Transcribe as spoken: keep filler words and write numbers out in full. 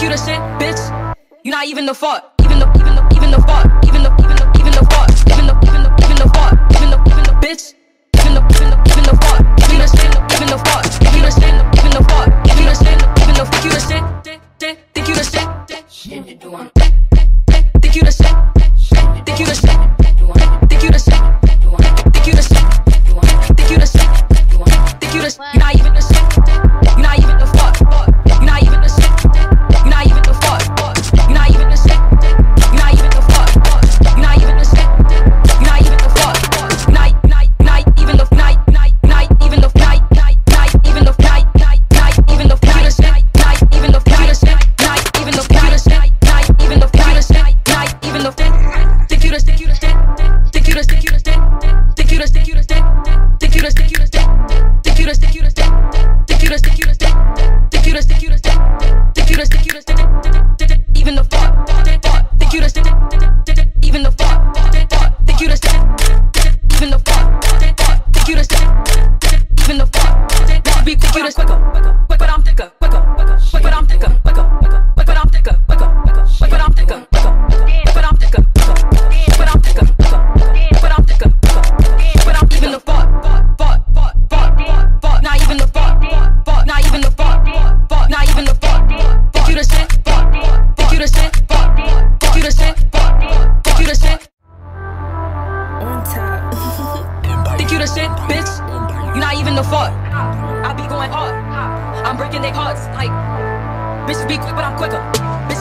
you the shit, bitch? You not even the fuck. Even the, even the, even the fuck. Even the, even the, even the fuck. Even the, even the, even the fuck. Even the, even the bitch. Even the, even the, even the fuck. You the shit, even the fuck. You the shit, even the fuck. You the shit, even the fuck. You the shit, think you the shit. Shit you doing? Think you the shit? Think you the shit? Think you the shit? Think you the shit? Think you the shit? Think you the shit? You not even the shit. You not even the fuck. You not even the shit. You not even the fuck. You not even the shit. You not even the fuck. You not even the shit. You not even the fuck. You not not not even the night night night even the night night night even the night night night even the night shit night even the night shit night even the night shit night even the night shit night even the think you the think you the think you the think you the think you the think you the think you the think you the think you the think you the think you the think you the think you the think you the think you the think you the even the fuck think you the even the fuck think you the even the fuck think you the even the fuck be think you the quicker quick but I'm thicker quicker quick but I'm thicker quicker quick but I'm thicker quicker quick but I'm thicker quick but I'm thicker quick but I'm thicker quick but I'm thicker but I'm even the fuck fuck fuck fuck fuck not even the fuck fuck not even the fuck fuck not even the fuck think you the shit fuck think you the shit fuck think you the shit fuck think you the shit On top. think you the shit bitch you not even the fuck I be going hard I'm breaking their hearts like bitches be quick but I'm quicker